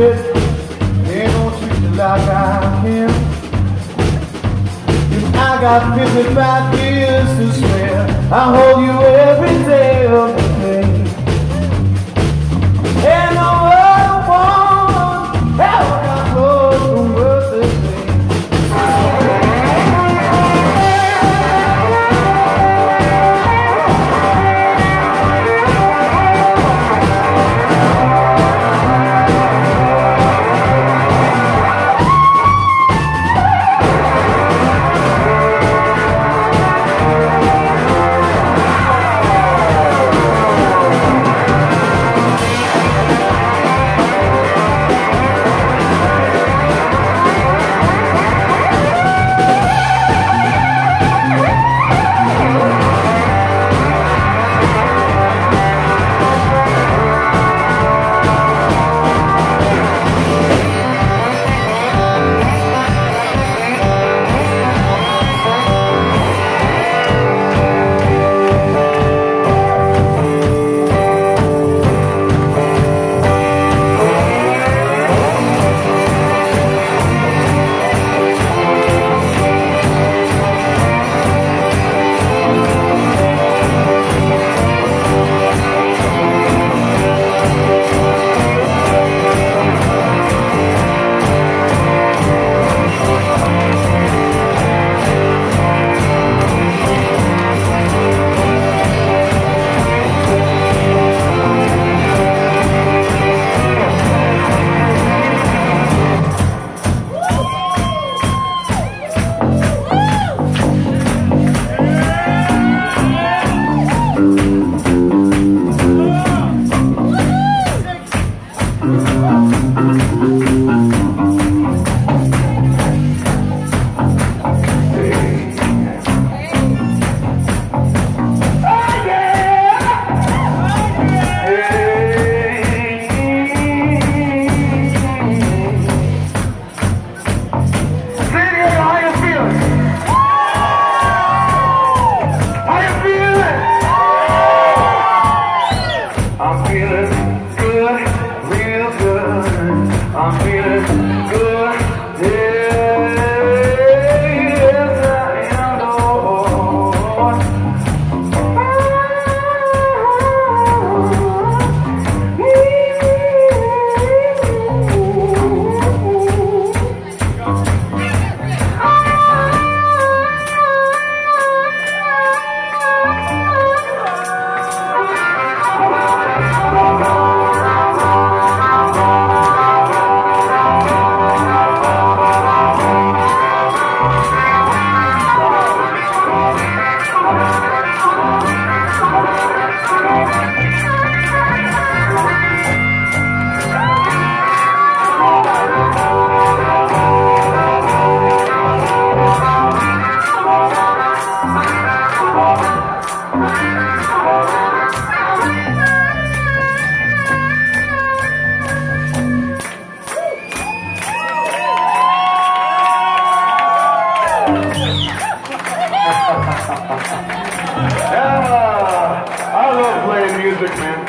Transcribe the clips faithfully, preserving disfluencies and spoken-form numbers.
shit. Ain't no treat you like I can. If I got fifty-five years to spare, I hold you every day of the day. And no other one ever got close to worth the same. Yeah, I love playing music, man.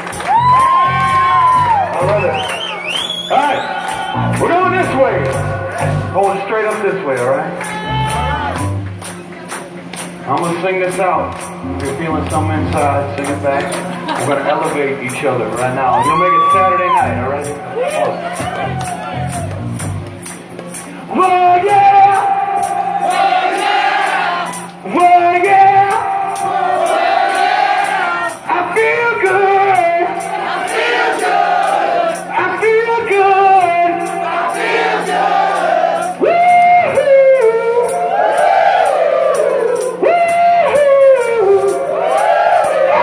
I love it. All right, we're going this way. Going straight up this way, all right? I'm going to sing this out. If you're feeling something inside, sing it back. We're going to elevate each other right now. You'll make it Saturday night, all right? Oh. Well, yeah! Well, yeah! Well, yeah!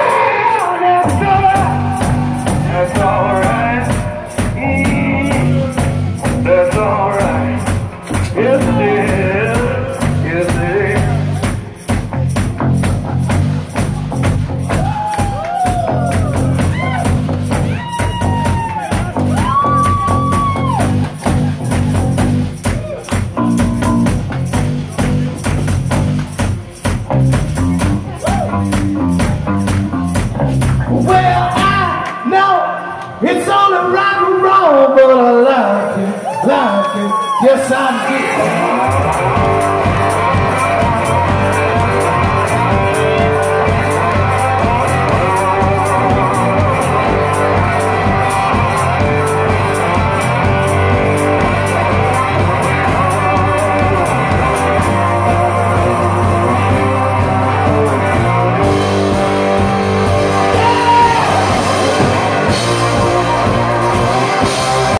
That's alright. Mm-hmm. Yes, I did.